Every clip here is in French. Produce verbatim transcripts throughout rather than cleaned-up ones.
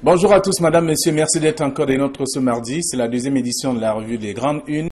Bonjour à tous, madame, messieurs, merci d'être encore des nôtres ce mardi. C'est la deuxième édition de la revue des Grandes Unes.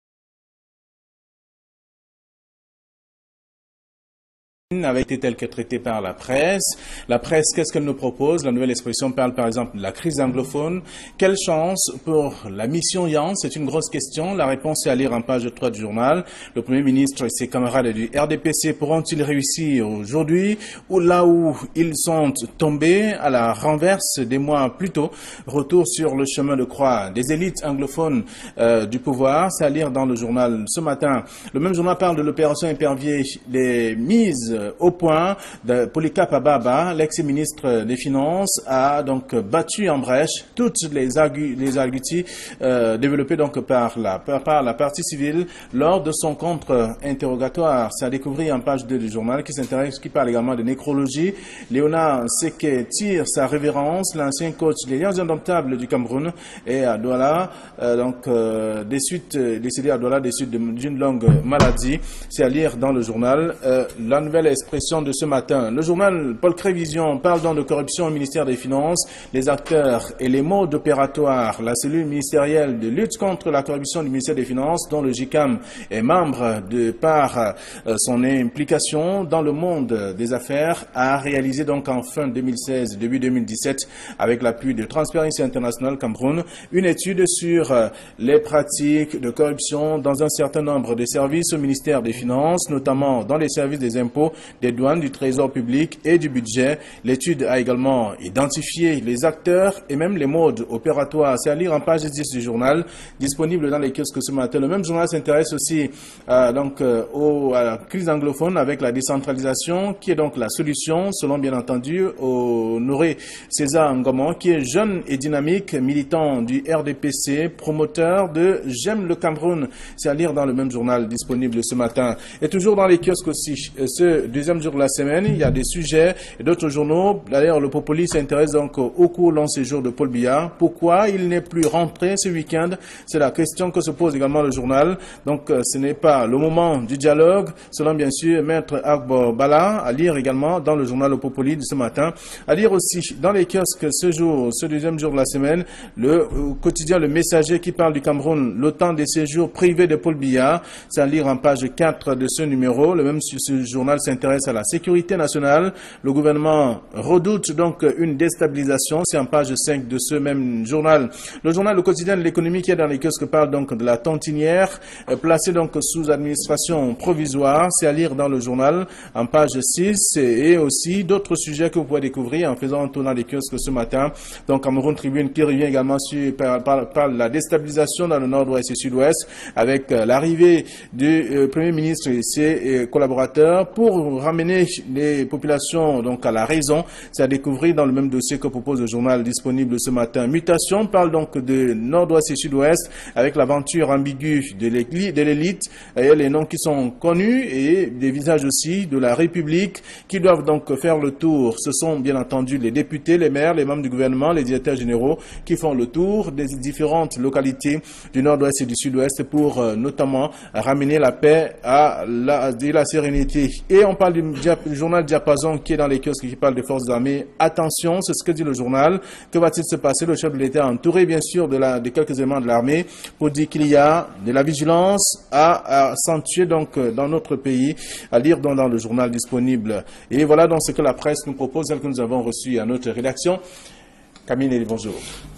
Avait été telle que traitée par la presse. La presse, qu'est-ce qu'elle nous propose? La nouvelle expression parle par exemple de la crise anglophone. Quelle chance pour la mission Yann? C'est une grosse question. La réponse est à lire en page trois du journal. Le Premier ministre et ses camarades du R D P C pourront-ils réussir aujourd'hui ou là où ils sont tombés à la renverse des mois plus tôt? Retour sur le chemin de croix des élites anglophones euh, du pouvoir. C'est à lire dans le journal ce matin. Le même journal parle de l'opération épervier, des mises au point de Polycarp Ababa, l'ex-ministre des Finances, a donc battu en brèche toutes les, argu les arguties euh, développées donc par la, par la partie civile lors de son contre-interrogatoire. C'est à découvrir en page deux du journal qui s'intéresse, qui parle également de nécrologie. Léonard Seke tire sa révérence, l'ancien coach des Lions Indomptables du Cameroun, et à Douala, euh, donc euh, des suites, décédé à Douala des suites d'une longue maladie. C'est à lire dans le journal. Euh, la nouvelle expression de ce matin. Le journal Paul Crévision parle donc de corruption au ministère des Finances, les acteurs et les modes opératoires. La cellule ministérielle de lutte contre la corruption du ministère des Finances, dont le J C A M est membre de par euh, son implication dans le monde des affaires, a réalisé donc en fin deux mille seize, début deux mille dix-sept, avec l'appui de Transparency International Cameroun, une étude sur euh, les pratiques de corruption dans un certain nombre de services au ministère des Finances, notamment dans les services des impôts, des douanes, du trésor public et du budget. L'étude a également identifié les acteurs et même les modes opératoires. C'est à lire en page dix du journal, disponible dans les kiosques ce matin. Le même journal s'intéresse aussi euh, donc, euh, au, à la crise anglophone avec la décentralisation, qui est donc la solution, selon bien entendu Honoré César Ngomon, qui est jeune et dynamique, militant du R D P C, promoteur de J'aime le Cameroun. C'est à lire dans le même journal, disponible ce matin. Et toujours dans les kiosques aussi, ce deuxième jour de la semaine, il y a des sujets et d'autres journaux. D'ailleurs, le Populi s'intéresse donc au court long séjour de Paul Biya. Pourquoi il n'est plus rentré ce week-end? C'est la question que se pose également le journal. Donc, ce n'est pas le moment du dialogue, selon bien sûr Maître Agbo Bala, à lire également dans le journal Le Populi de ce matin. À lire aussi dans les kiosques ce jour, ce deuxième jour de la semaine, le quotidien Le Messager qui parle du Cameroun, le temps des séjours privés de Paul Biya. C'est à lire en page quatre de ce numéro. Le même ce journal s'intéresse à la sécurité nationale. Le gouvernement redoute donc une déstabilisation. C'est en page cinq de ce même journal. Le journal Le Quotidien de l'économie qui est dans les kiosques parle donc de la tontinière euh, placée donc sous administration provisoire. C'est à lire dans le journal en page six et aussi d'autres sujets que vous pouvez découvrir en faisant un tour dans les kiosques ce matin. Donc Cameroun Tribune qui revient également sur par, par, par la déstabilisation dans le nord-ouest et sud-ouest avec euh, l'arrivée du euh, Premier ministre et ses euh, collaborateurs pour ramener les populations donc à la raison. C'est à découvrir dans le même dossier que propose le journal disponible ce matin. Mutation parle donc de nord-ouest et sud-ouest avec l'aventure ambiguë de l'élite et les noms qui sont connus et des visages aussi de la République qui doivent donc faire le tour. Ce sont bien entendu les députés, les maires, les membres du gouvernement, les directeurs généraux qui font le tour des différentes localités du nord-ouest et du sud-ouest pour euh, notamment ramener la paix à la, et la sérénité. Et on parle du, du journal Diapason qui est dans les kiosques qui parle des forces armées. Attention, c'est ce que dit le journal. Que va-t-il se passer? Le chef de l'État entouré bien sûr de, la, de quelques éléments de l'armée pour dire qu'il y a de la vigilance à accentuer donc dans notre pays, à lire donc dans le journal disponible. Et voilà donc ce que la presse nous propose, celle que nous avons reçue à notre rédaction. Camille, bonjour.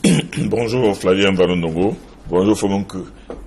Bonjour Flavien Balondongo. Bonjour Fomonke.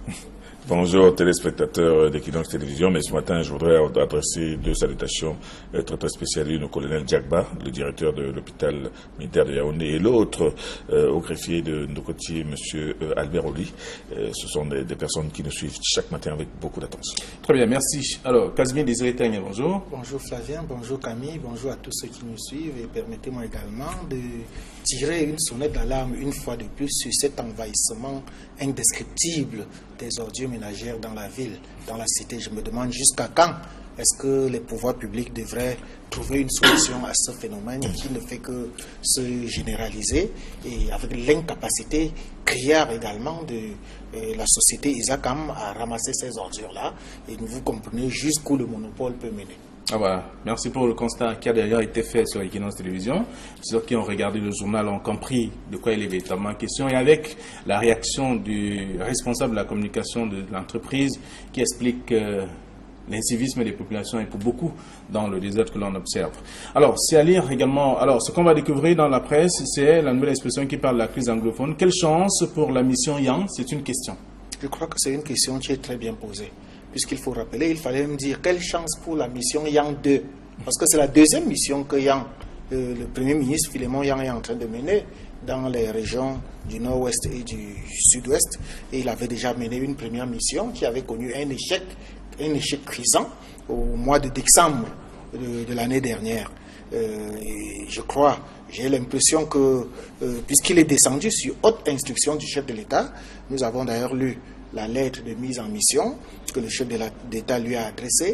Bonjour téléspectateurs d'Equinox Télévision, mais ce matin je voudrais adresser deux salutations très très spéciales, une au colonel Diakba, le directeur de l'hôpital militaire de Yaoundé, et l'autre euh, au greffier de Ndokotié, monsieur euh, Albert Oli. Euh, ce sont des, des personnes qui nous suivent chaque matin avec beaucoup d'attention. Très bien, merci. Alors, Casimir Désiré Teigne, bonjour. Bonjour Flavien, bonjour Camille, bonjour à tous ceux qui nous suivent et permettez-moi également de tirer une sonnette d'alarme une fois de plus sur cet envahissement indescriptible des ordures ménagères dans la ville, dans la cité. Je me demande jusqu'à quand est-ce que les pouvoirs publics devraient trouver une solution à ce phénomène qui ne fait que se généraliser et avec l'incapacité criarde également de euh, la société Isacam à ramasser ces ordures-là. Et vous comprenez jusqu'où le monopole peut mener. Ah voilà. Merci pour le constat qui a d'ailleurs été fait sur Equinox Télévision. Ceux qui ont regardé le journal ont compris de quoi il est véritablement question. Et avec la réaction du responsable de la communication de l'entreprise qui explique euh, l'incivisme des populations est pour beaucoup dans le désordre que l'on observe. Alors, c'est à lire également. Alors, ce qu'on va découvrir dans la presse, c'est la nouvelle expression qui parle de la crise anglophone. Quelle chance pour la mission Yang? C'est une question. Je crois que c'est une question qui est très bien posée. Puisqu'il faut rappeler, il fallait me dire quelle chance pour la mission Yang deux. Parce que c'est la deuxième mission que Yang, euh, le Premier ministre Philémon Yang est en train de mener dans les régions du nord-ouest et du sud-ouest. Et il avait déjà mené une première mission qui avait connu un échec, un échec cuisant au mois de décembre de, de l'année dernière. Euh, et je crois, j'ai l'impression que, euh, puisqu'il est descendu sur haute instruction du chef de l'État, nous avons d'ailleurs lu la lettre de mise en mission que le chef de l'État lui a adressée,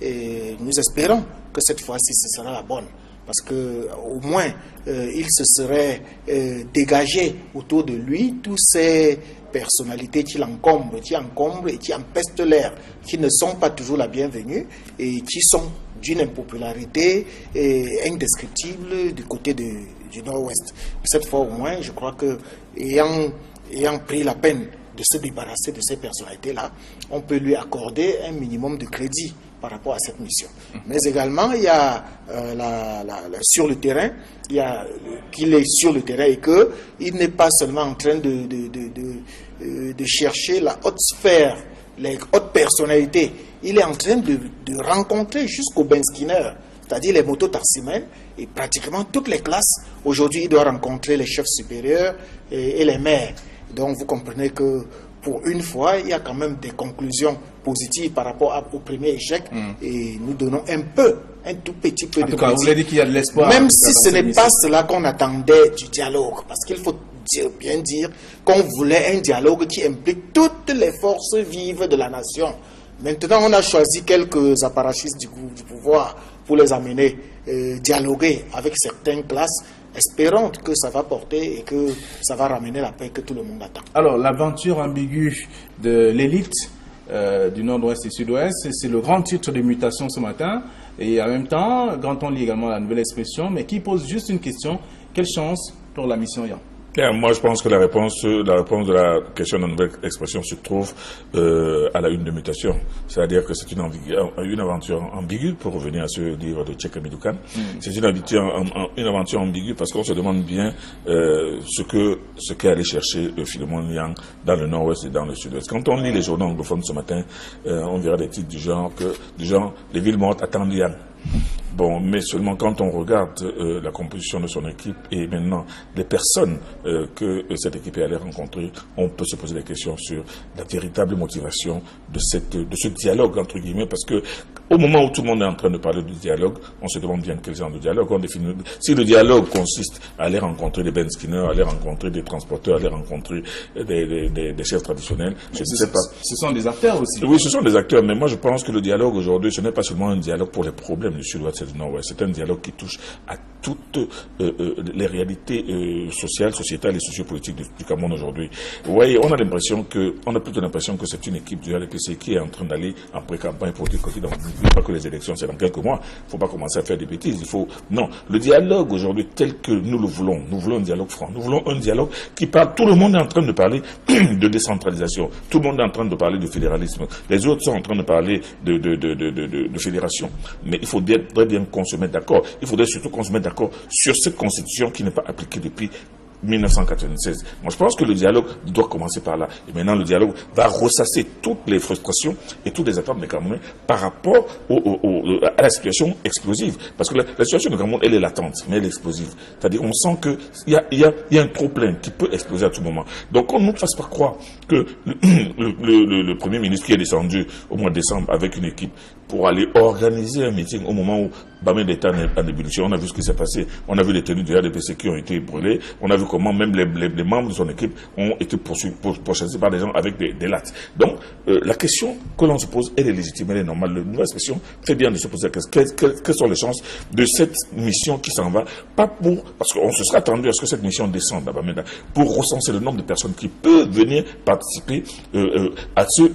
et nous espérons que cette fois-ci ce sera la bonne, parce que au moins euh, il se serait euh, dégagé autour de lui tous ces personnalités qui l'encombrent, qui encombrent et qui empestent l'air, qui ne sont pas toujours la bienvenue et qui sont d'une impopularité et indescriptible du côté de, du nord-ouest. Cette fois au moins, je crois que ayant, ayant pris la peine de se débarrasser de ces personnalités-là, on peut lui accorder un minimum de crédit par rapport à cette mission. Mais également, il y a euh, la, la, la, sur le terrain, il y a euh, qu'il est sur le terrain et qu'il n'est pas seulement en train de, de, de, de, euh, de chercher la haute sphère, les hautes personnalités. Il est en train de, de rencontrer jusqu'au Ben Skinner, c'est-à-dire les mototaximens et pratiquement toutes les classes. Aujourd'hui, il doit rencontrer les chefs supérieurs et, et les maires. Donc vous comprenez que pour une fois, il y a quand même des conclusions positives par rapport à, au premier échec. Mm. Et nous donnons un peu, un tout petit peu en de tout cas, vous voulez dire qu'il y a de l'espoir. Même si ce n'est pas cela qu'on attendait du dialogue. Parce qu'il faut dire, bien dire qu'on voulait un dialogue qui implique toutes les forces vives de la nation. Maintenant, on a choisi quelques apparatchistes du, du pouvoir pour les amener euh, dialoguer avec certaines classes. Espérons que ça va porter et que ça va ramener la paix que tout le monde attend. Alors, l'aventure ambiguë de l'élite euh, du nord-ouest et sud-ouest, c'est le grand titre de mutation ce matin. Et en même temps, quand on lit également la nouvelle expression, mais qui pose juste une question, quelle chance pour la mission Yang? Bien, moi, je pense que la réponse, la réponse de la question de la nouvelle expression se trouve euh, à la une de mutation. C'est-à-dire que c'est une, une aventure ambiguë, pour revenir à ce livre de Tchèque Midoukan. Mm. C'est une aventure, une aventure ambiguë parce qu'on se demande bien euh, ce que ce qu'est allé chercher euh, Philémon Yang dans le nord-ouest et dans le sud-ouest. Quand on lit les journaux anglophones ce matin, euh, on verra des titres du genre que, du genre, les villes mortes attendent Yang. Bon, mais seulement quand on regarde euh, la composition de son équipe et maintenant les personnes euh, que euh, cette équipe est allée rencontrer, on peut se poser des questions sur la véritable motivation de cette de ce dialogue entre guillemets, parce que au moment où tout le monde est en train de parler du dialogue, on se demande bien quel genre de dialogue on définit. Si le dialogue consiste à aller rencontrer des Ben Skinner, à aller rencontrer des transporteurs, à aller rencontrer des, des, des, des chefs traditionnels, je ne sais pas. Ce sont des acteurs aussi. Oui, ce sont des acteurs, mais moi je pense que le dialogue aujourd'hui, ce n'est pas seulement un dialogue pour les problèmes du sud-ouest et du nord-ouest, c'est un dialogue qui touche à toutes euh, euh, les réalités euh, sociales, sociétales et sociopolitiques du, du Cameroun aujourd'hui. Vous voyez, on a l'impression que, on a plutôt l'impression que c'est une équipe du R D P C qui est en train d'aller en pré-campagne pour dire que n'oublie pas que les élections c'est dans quelques mois. Il ne faut pas commencer à faire des bêtises. Il faut, non. Le dialogue aujourd'hui tel que nous le voulons, nous voulons un dialogue franc. Nous voulons un dialogue qui parle, tout le monde est en train de parler de décentralisation. Tout le monde est en train de parler de fédéralisme. Les autres sont en train de parler de, de, de, de, de, de, de fédération. Mais il faudrait bien qu'on se mette d'accord. Il faudrait surtout qu'on se mette d'accord sur cette constitution qui n'est pas appliquée depuis mille neuf cent quatre-vingt-seize. Moi, je pense que le dialogue doit commencer par là. Et maintenant, le dialogue va ressasser toutes les frustrations et toutes les attentes des Camerounais par rapport au, au, au, à la situation explosive. Parce que la, la situation du Cameroun, elle est latente, mais elle est explosive. C'est-à-dire, on sent qu'il y a, y, a, y a un trop-plein qui peut exploser à tout moment. Donc, qu'on ne nous fasse pas croire que le, le, le, le Premier ministre qui est descendu au mois de décembre avec une équipe pour aller organiser un meeting au moment où Bamé d'État est en ébullition. On a vu ce qui s'est passé. On a vu les tenues du R D P C qui ont été brûlées. On a vu comment même les, les, les membres de son équipe ont été pourchassés par des gens avec des, des lattes. Donc, euh, la question que l'on se pose, elle est légitime, elle est normale. La nouvelle expression fait bien de se poser la question. Quelles, quelles, quelles sont les chances de cette mission qui s'en va? Pas pour, parce qu'on se serait attendu à ce que cette mission descende à Bamenda, pour recenser le nombre de personnes qui peuvent venir participer euh, euh, à ce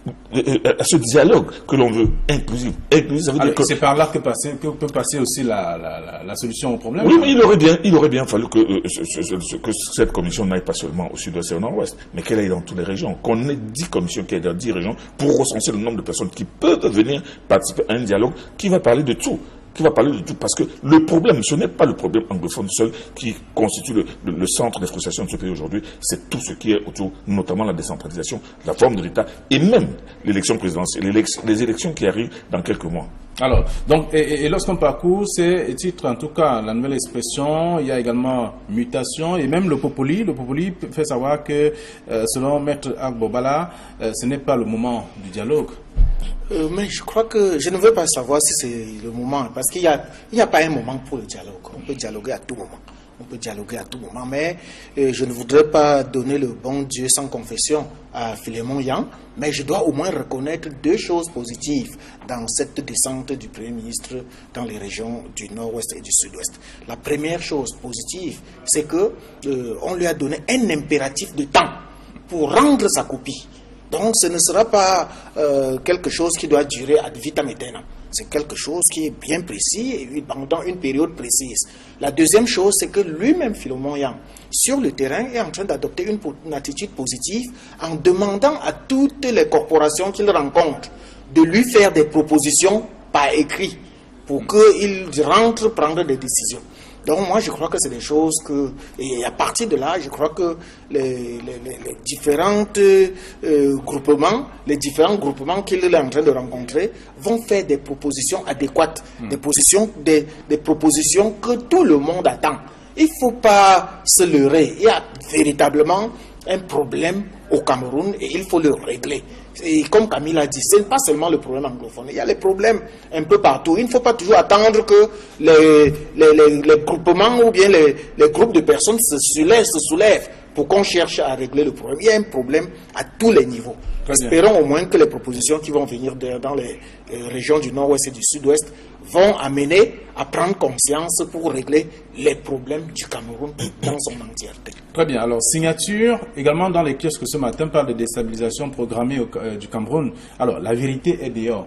à ce dialogue que l'on veut inclusif. inclusif ça veut dire que... C'est par là que, passer, que peut passer aussi la, la, la, la solution au problème. Oui, mais il aurait bien, il aurait bien fallu que, euh, ce, ce, ce, que cette commission n'aille pas seulement au sud-ouest et au nord-ouest, mais qu'elle aille dans toutes les régions. Qu'on ait dix commissions qui aillent dans dix régions pour recenser le nombre de personnes qui peuvent venir participer à un dialogue qui va parler de tout. qui va parler de tout, parce que le problème, ce n'est pas le problème anglophone seul qui constitue le, le, le centre des frustrations de ce pays aujourd'hui, c'est tout ce qui est autour, notamment la décentralisation, la forme de l'État, et même l'élection présidentielle, les élections qui arrivent dans quelques mois. Alors, donc, et, et lorsqu'on parcourt ces titres, en tout cas, la nouvelle expression, il y a également mutation, et même le populi, le populi fait savoir que, euh, selon Maître Agbobala, euh, ce n'est pas le moment du dialogue. Euh, mais je crois que je ne veux pas savoir si c'est le moment, parce qu'il n'y a, il n'y a pas un moment pour le dialogue. On peut dialoguer à tout moment. On peut dialoguer à tout moment, mais euh, je ne voudrais pas donner le bon Dieu sans confession à Philémon Yang, mais je dois au moins reconnaître deux choses positives dans cette descente du Premier ministre dans les régions du Nord-Ouest et du Sud-Ouest. La première chose positive, c'est que euh, on lui a donné un impératif de temps pour rendre sa copie. Donc ce ne sera pas euh, quelque chose qui doit durer ad vitam aeternam. C'est quelque chose qui est bien précis et pendant une période précise. La deuxième chose, c'est que lui-même, Philémon Yang, sur le terrain, est en train d'adopter une, une attitude positive en demandant à toutes les corporations qu'il rencontre de lui faire des propositions par écrit pour qu'il rentre prendre des décisions. Donc moi je crois que c'est des choses que, et à partir de là, je crois que les, les, les différents euh, groupements, les différents groupements qu'il est en train de rencontrer vont faire des propositions adéquates, mmh. des, positions, des, des propositions que tout le monde attend. Il ne faut pas se leurrer, il y a véritablement un problème au Cameroun et il faut le régler. Et comme Camille a dit, ce n'est pas seulement le problème anglophone, il y a les problèmes un peu partout. Il ne faut pas toujours attendre que les, les, les, les groupements ou bien les, les groupes de personnes se soulèvent, se soulèvent pour qu'on cherche à régler le problème. Il y a un problème à tous les niveaux. Espérons au moins que les propositions qui vont venir de, dans les, les régions du Nord-Ouest et du Sud-Ouest vont amener à prendre conscience pour régler les problèmes du Cameroun dans son entièreté. Très bien. Alors, signature, également dans les kiosques ce matin, parle de déstabilisation programmée au, euh, du Cameroun. Alors, la vérité est dehors.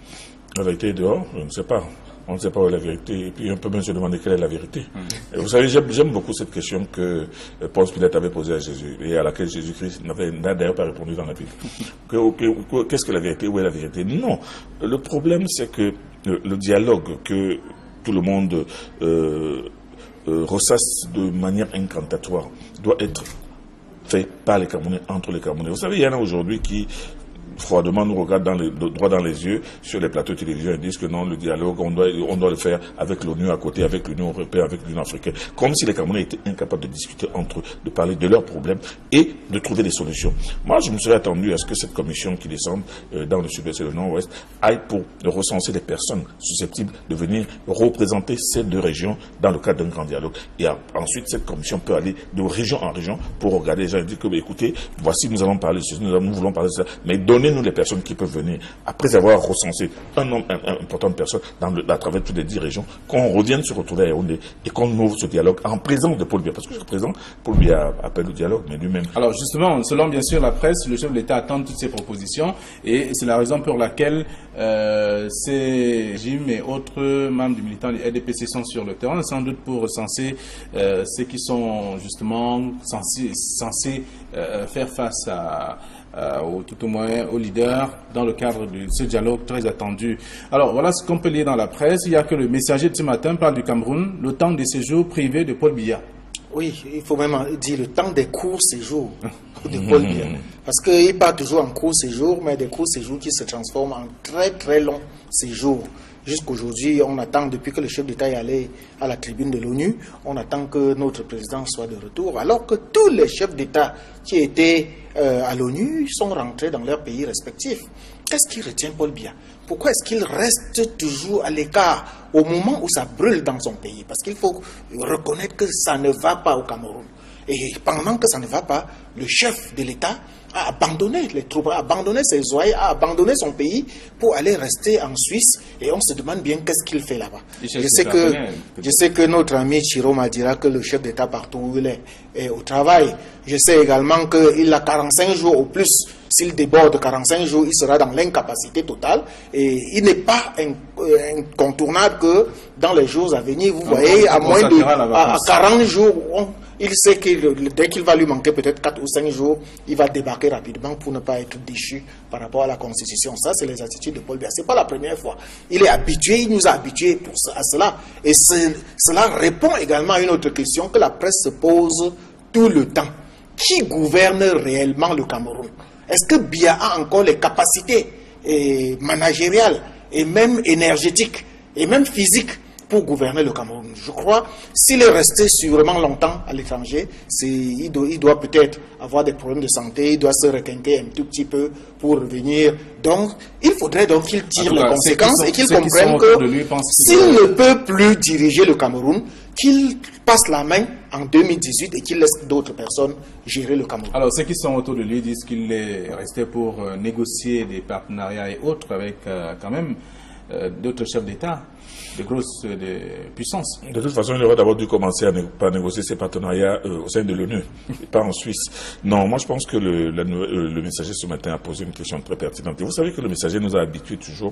La vérité est dehors, je ne sais pas. On ne sait pas où est la vérité, et puis on peut même se demander quelle est la vérité. Mmh. Et vous savez, j'aime beaucoup cette question que Ponce Pilate avait posée à Jésus, et à laquelle Jésus-Christ n'a d'ailleurs pas répondu dans la Bible. Qu'est-ce que la vérité? Où est la vérité? Non. Le problème, c'est que le, le dialogue que tout le monde euh, euh, ressasse de manière incantatoire doit être fait par les Camerounais, entre les Camerounais. Vous savez, il y en a aujourd'hui qui froidement nous regardent dans les, droit dans les yeux sur les plateaux de télévision et disent que non, le dialogue, on doit, on doit le faire avec l'ONU à côté, avec l'Union européenne, avec l'Union africaine. Comme si les Camerounais étaient incapables de discuter entre eux, de parler de leurs problèmes et de trouver des solutions. Moi, je me serais attendu à ce que cette commission qui descende euh, dans le sud-ouest et le nord-ouest aille pour recenser des personnes susceptibles de venir représenter ces deux régions dans le cadre d'un grand dialogue. Et à, ensuite, cette commission peut aller de région en région pour regarder les gens et dire que, bah, écoutez, voici, nous allons parler de ceci, nous, nous voulons parler de ça, mais donnez nous les personnes qui peuvent venir, après avoir recensé un nombre important de personnes dans le, à travers toutes les dix régions, qu'on revienne se retrouver à Yaoundé et qu'on ouvre ce dialogue en présence de Paul Biya. Parce que jusqu'à présent, Paul Biya appelle au dialogue, mais lui-même. Alors justement, selon bien sûr la presse, le chef de l'État attend toutes ces propositions et c'est la raison pour laquelle euh, ces Jim et autres membres du militant du R D P C sont sur le terrain, sans doute pour recenser euh, ceux qui sont justement censés, censés euh, faire face à Euh, ou tout au moins aux leaders dans le cadre de ce dialogue très attendu. Alors voilà ce qu'on peut lire dans la presse. Il y a que le Messager de ce matin parle du Cameroun, le temps des séjours privés de Paul Biya. Oui, il faut même dire le temps des courts séjours de Paul Biya. Parce qu'il part toujours en court séjour, mais des courts séjours qui se transforment en très très longs séjours. Jusqu'aujourd'hui, on attend, depuis que le chef d'État est allé à la tribune de l'ONU, on attend que notre président soit de retour, alors que tous les chefs d'État qui étaient euh, à l'ONU sont rentrés dans leurs pays respectifs. Qu'est-ce qui retient Paul Biya? Pourquoi est-ce qu'il reste toujours à l'écart au moment où ça brûle dans son pays? Parce qu'il faut reconnaître que ça ne va pas au Cameroun. Et pendant que ça ne va pas, le chef de l'État a abandonné les troupes, a abandonné ses ouailles, a abandonné son pays pour aller rester en Suisse. Et on se demande bien qu'est-ce qu'il fait là-bas. Je sais que, je sais que notre ami Chiroma dira que le chef d'État partout où il est, est au travail. Je sais également qu'il a quarante-cinq jours au plus s'il déborde quarante-cinq jours, il sera dans l'incapacité totale. Et il n'est pas incontournable que dans les jours à venir, vous on voyez, à moins de à, à quarante jours, on, il sait que dès qu'il va lui manquer peut-être quatre ou cinq jours, il va débarquer rapidement pour ne pas être déchu par rapport à la Constitution. Ça, c'est les attitudes de Paul Biya. Ce n'est pas la première fois. Il est habitué, il nous a habitués pour, à cela. Et cela répond également à une autre question que la presse se pose tout le temps. Qui gouverne réellement le Cameroun? Est-ce que Biya a encore les capacités et managériales et même énergétiques et même physiques pour gouverner le Cameroun? Je crois, s'il est resté sûrement longtemps à l'étranger, il doit, il doit peut-être avoir des problèmes de santé, il doit se requinquer un tout petit peu pour revenir. Donc, il faudrait donc qu'il tire les conséquences et qu'il comprenne que s'il ne peut plus diriger le Cameroun, qu'il passe la main en deux mille dix-huit et qu'il laisse d'autres personnes gérer le Cameroun. Alors, ceux qui sont autour de lui disent qu'il est resté pour euh, négocier des partenariats et autres avec euh, quand même euh, d'autres chefs d'État, de grosses euh, de puissances. De toute façon, il aurait d'abord dû commencer à né par négocier ses partenariats euh, au sein de l'ONU, et pas en Suisse. Non, moi je pense que le, la, euh, le messager ce matin a posé une question très pertinente. Et vous savez que le messager nous a habitués toujours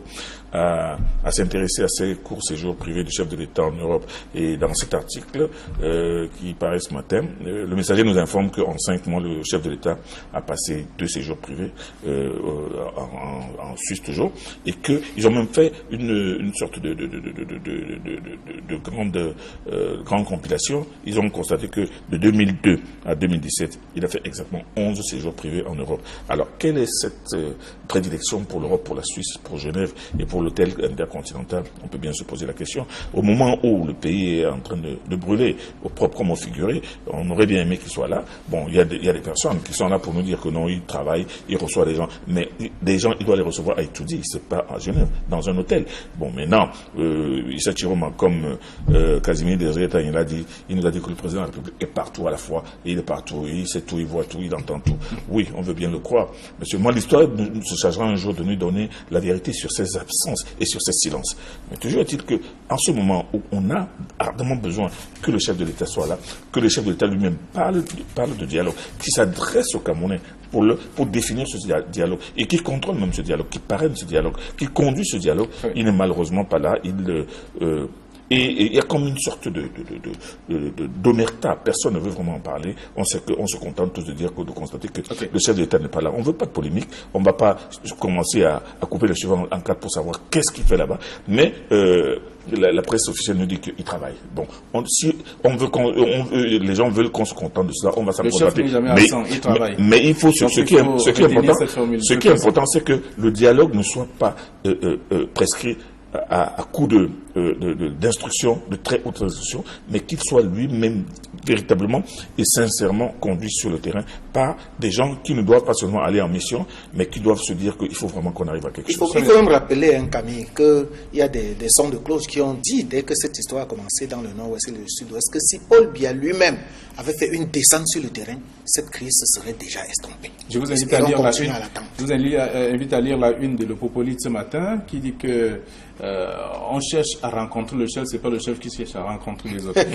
à, à s'intéresser à ces courts séjours privés du chef de l'État en Europe. Et dans cet article euh, qui paraît ce matin, euh, le messager nous informe qu'en cinq mois, le chef de l'État a passé deux séjours privés euh, en, en, en Suisse toujours, et qu'ils ont même fait une, une sorte de, de, de, de, de, de, de, de, de grande, euh, grande compilation. Ils ont constaté que de deux mille deux à deux mille dix-sept, il a fait exactement onze séjours privés en Europe. Alors, quelle est cette euh, prédilection pour l'Europe, pour la Suisse, pour Genève et pour l'hôtel intercontinental? On peut bien se poser la question. Au moment où le pays est en train de, de brûler, au propre comme au figuré, on aurait bien aimé qu'il soit là. Bon, il y a des, il y a des personnes qui sont là pour nous dire que non, il travaille, il reçoit des gens, mais des gens, il doit les recevoir à Itoudi, c'est pas à Genève, dans un hôtel. Bon, maintenant, euh, Issa Chiroma, comme euh, Casimir Desrieta, il, a dit, il nous a dit que le président de la République est partout à la fois, et il est partout, il sait tout, il voit tout, il entend tout. Oui, on veut bien le croire. Monsieur, moi, l'histoire nous se chargera un jour de nous donner la vérité sur ses absences et sur ses silences. Mais toujours est-il que, en ce moment où on a ardemment besoin que le chef de l'État soit là, que le chef de l'État lui-même parle, parle de dialogue, qui s'adresse aux Camerounais pour, le, pour définir ce dialogue, et qui contrôle même ce dialogue, qui parraine ce dialogue, qui conduit ce dialogue, oui. Il n'est malheureusement pas là. Il, euh, et il y a comme une sorte de, de, de, de, de, d'omerta. Personne ne veut vraiment en parler. On, sait que, on se contente tous de dire, de constater que okay. Le chef de l'État n'est pas là. On ne veut pas de polémique. On ne va pas commencer à, à couper les cheveux en, en quatre pour savoir qu'est-ce qu'il fait là-bas. Mais euh, la, la presse officielle nous dit qu'il travaille. Bon, on, si on veut qu'on, on, les gens veulent qu'on se contente de cela, on va s'approprier. Mais, mais, mais il faut, ce, ce, qui est, ce qui est important, ce qui est important, c'est que le dialogue ne soit pas euh, euh, euh, prescrit à, à coup de, euh, de, de, d'instruction, de très haute instruction, mais qu'il soit lui-même véritablement et sincèrement conduit sur le terrain par des gens qui ne doivent pas seulement aller en mission, mais qui doivent se dire qu'il faut vraiment qu'on arrive à quelque il faut, chose. Il faut même rappeler, hein, Camille, qu'il y a des, des sons de cloche qui ont dit, dès que cette histoire a commencé dans le nord-ouest et le sud-ouest, que si Paul Biya lui-même avait fait une descente sur le terrain, cette crise se serait déjà estompée. Je vous invite, à lire, la une, à je vous invite à lire la une de l'Opopolit ce matin, qui dit que euh, on cherche à rencontrer le chef, c'est pas le chef qui cherche à rencontrer les autres.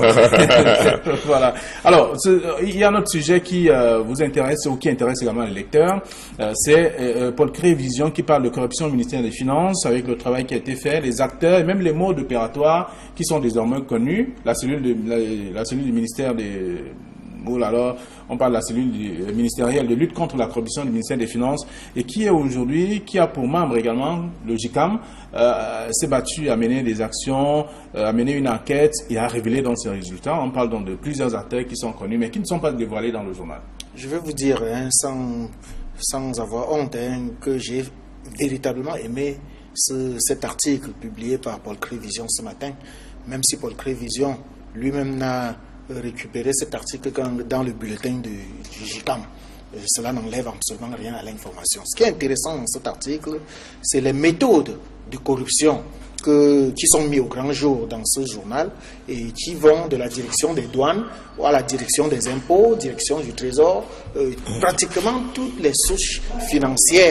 Alors, voilà. Alors, il y a un autre sujet qui euh, vous intéresse ou qui intéresse également les lecteurs, euh, c'est euh, Paul Crévision qui parle de corruption au ministère des Finances, avec le travail qui a été fait, les acteurs et même les modes opératoires qui sont désormais connus, la cellule, de, la, la cellule du ministère des... Oh là là, on parle de la cellule ministérielle de lutte contre la corruption du ministère des Finances et qui est aujourd'hui, qui a pour membre également le J C A M, euh, s'est battu à mener des actions, euh, à mener une enquête et à révéler dans ses résultats. On parle donc de plusieurs acteurs qui sont connus mais qui ne sont pas dévoilés dans le journal. Je vais vous dire, hein, sans, sans avoir honte, hein, que j'ai véritablement aimé ce, cet article publié par Paul Crévision ce matin, même si Paul Crévision lui-même n'a récupérer cet article dans le bulletin du, du J C A M. Cela n'enlève absolument rien à l'information. Ce qui est intéressant dans cet article, c'est les méthodes de corruption que, qui sont mises au grand jour dans ce journal et qui vont de la direction des douanes à la direction des impôts, direction du trésor, euh, pratiquement toutes les souches financières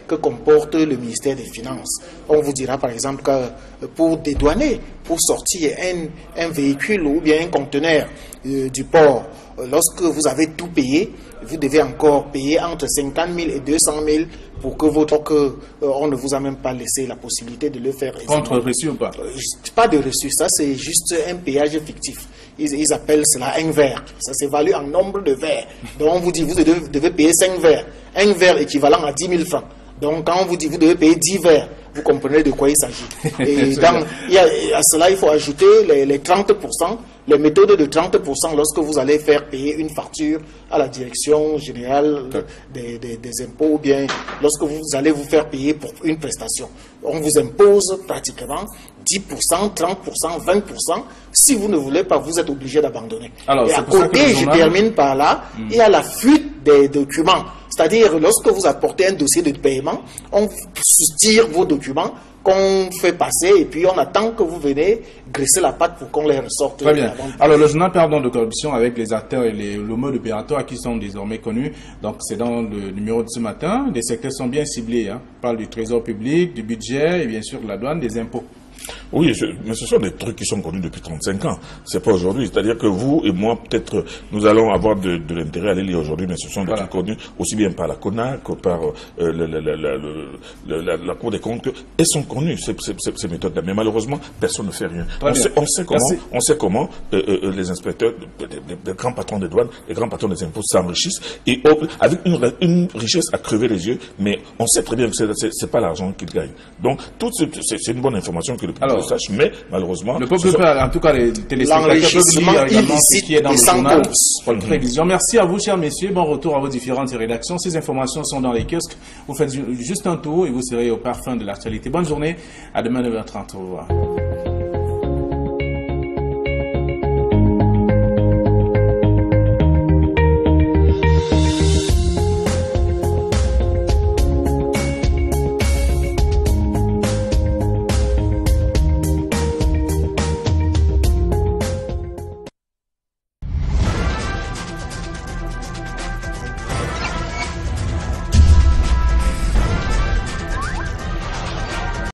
que comporte le ministère des Finances. On vous dira par exemple que pour dédouaner, pour sortir un, un véhicule ou bien un conteneur euh, du port, lorsque vous avez tout payé, vous devez encore payer entre cinquante mille et deux cent mille pour que votre que euh, on ne vous a même pas laissé la possibilité de le faire. Contre reçu ou pas? Euh, Pas de reçu, ça c'est juste un péage fictif. Ils, ils appellent cela un verre. Ça s'évalue en nombre de verres. Donc on vous dit vous devez, devez payer cinq verres. Un verre équivalent à dix mille francs. Donc quand on vous dit vous devez payer dix verres, vous comprenez de quoi il s'agit. Et dans, il y a, à cela, il faut ajouter les, les trente pour cent, les méthodes de trente pour cent lorsque vous allez faire payer une facture à la direction générale des, des, des impôts, ou bien lorsque vous allez vous faire payer pour une prestation. On vous impose pratiquement dix pour cent, trente pour cent, vingt pour cent. Si vous ne voulez pas, vous êtes obligé d'abandonner. Et à côté, je journal... termine par là, mmh. il y a la fuite des documents. C'est-à-dire, lorsque vous apportez un dossier de paiement, on soutire vos documents qu'on fait passer et puis on attend que vous venez graisser la patte pour qu'on les ressorte. Très bien. Alors, le journal Pardon de corruption avec les acteurs et les, le mode opératoire qui sont désormais connus. Donc, c'est dans le numéro de ce matin. Les secteurs sont bien ciblés. Hein. On parle du trésor public, du budget et bien sûr de la douane, des impôts. Oui, je, mais ce sont des trucs qui sont connus depuis trente-cinq ans. C'est pas aujourd'hui. C'est-à-dire que vous et moi, peut-être, nous allons avoir de, de l'intérêt à les lire aujourd'hui, mais ce sont des voilà. trucs connus aussi bien par la CONAC que par euh, le, le, le, le, le, la, la Cour des comptes. Elles sont connues, ces, ces, ces, ces méthodes-là. Mais malheureusement, personne ne fait rien. On sait, on sait comment, on sait comment euh, euh, les inspecteurs, les grands patrons des douanes, les grands patrons des impôts s'enrichissent et oh, avec une, une richesse à crever les yeux, mais on sait très bien que c'est pas l'argent qu'ils gagnent. Donc, c'est une bonne information que le public le sache, mais malheureusement... Le peuple peut, en tout cas les téléspectateurs peuvent lire également ce qui est dans le journal. Pour le prévision. Merci à vous, chers messieurs. Bon retour à vos différentes rédactions. Ces informations sont dans les kiosques. Vous faites juste un tour et vous serez au parfum de l'actualité. Bonne journée. À demain neuf heures trente. Au revoir.